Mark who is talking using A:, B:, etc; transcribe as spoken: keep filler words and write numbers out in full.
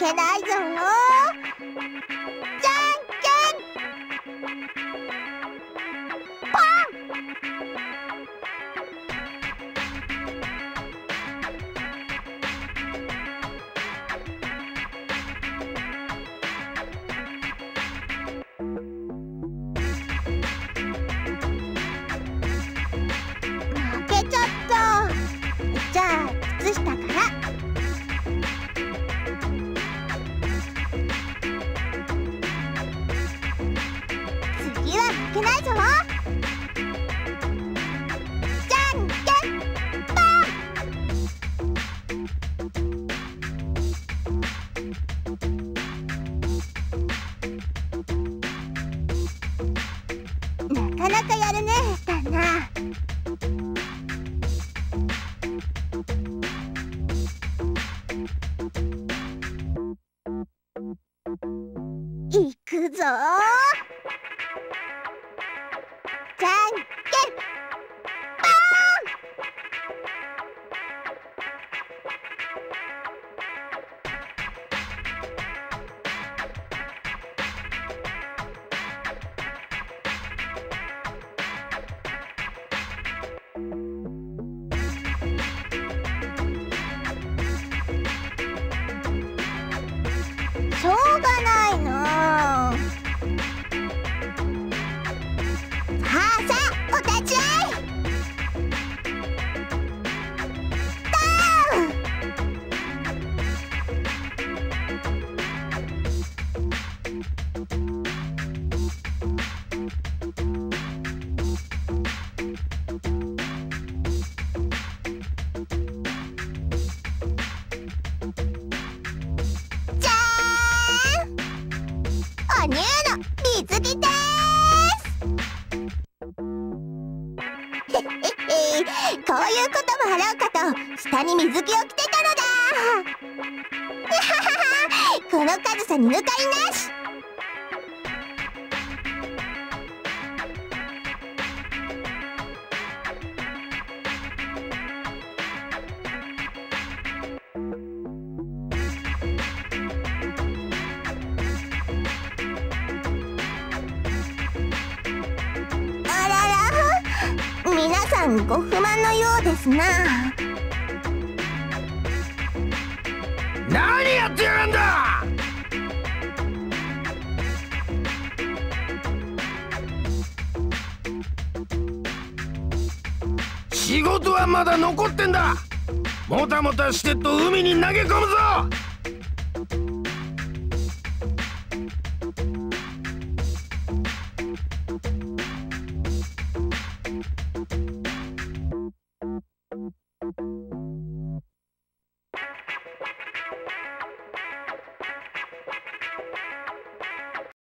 A: けないぞ。じゃんけんぽん。負けちゃった。じゃあ靴下から。次は負けないぞ。じゃんけんぽん。なかなかやるね、旦那。いくぞー。じゃんけんぽん。しょうがないの。さあさあ、お立ち会い。ダウン。じゃーん。お乳の水着でーす。へっへっへ、こういうこともあろうかと下に水着を着てたのだ。この上総に抜かりなし。あらら、皆さんご不満のようですな。
B: 何やってやがんだ。仕事はまだ残ってんだ。もたもたしてっと海に投げ込むぞ。